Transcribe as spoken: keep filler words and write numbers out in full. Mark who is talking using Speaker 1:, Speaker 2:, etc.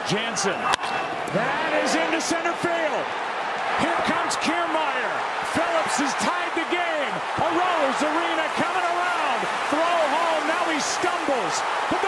Speaker 1: Jansen. That is into center field. Here comes Kiermaier. Phillips has tied the game. Arozarena coming around. Throw home. Now he stumbles. But the